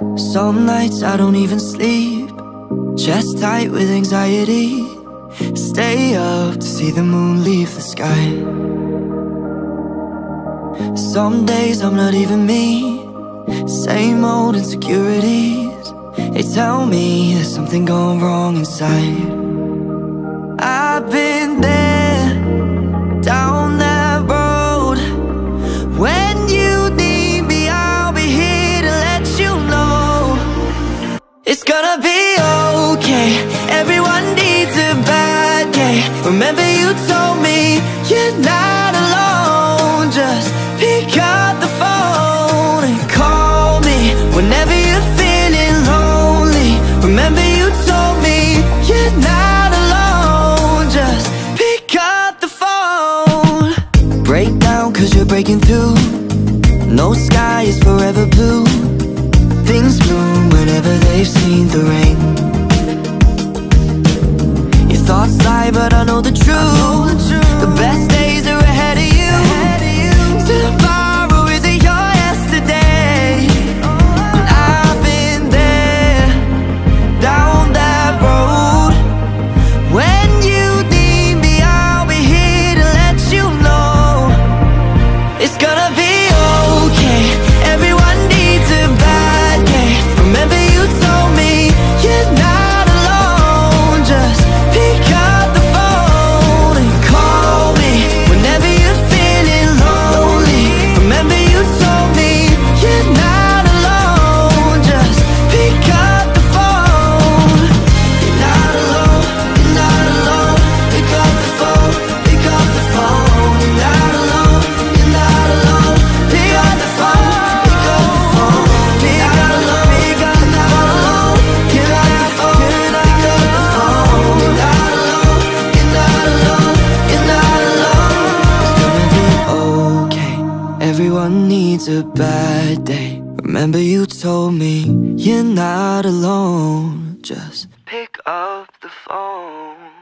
Some nights I don't even sleep, chest tight with anxiety. Stay up to see the moon leave the sky. Some days I'm not even me, same old insecurities. They tell me there's something gone wrong inside. I've been there, down that road. When you need me, I'll be here to let you know it's gonna be okay. Everyone needs a bad day. Remember you told me you're not alone. Just pick up the phone and call me whenever you're feeling lonely. Remember you told me you're not alone. Just pick up the phone. Break down cause you're breaking through. No sky is forever blue. Things bloom whenever they've seen the rain. Your thoughts lie but I know the truth. The best days are ahead of you. Tomorrow isn't your yesterday. And I've been there, down that road. When you need me, I'll be here to let you know it's gonna be okay. Everyone needs a bad day. Remember you told me you're not alone. Just pick up the phone and call me whenever you're feeling lonely. Remember you told me you're not alone. Just pick up the phone. You're not alone, you're not alone. Pick up the phone, pick up the phone. You're not alone, you're not alone. Pick up the phone, pick up the phone. You're not alone, pick up the phone. You're not alone, pick up the phone. You're not alone, you're not alone. You're not alone. It's gonna be okay. Everyone needs a bad day. Remember you told me you're not alone. Just pick up the phone.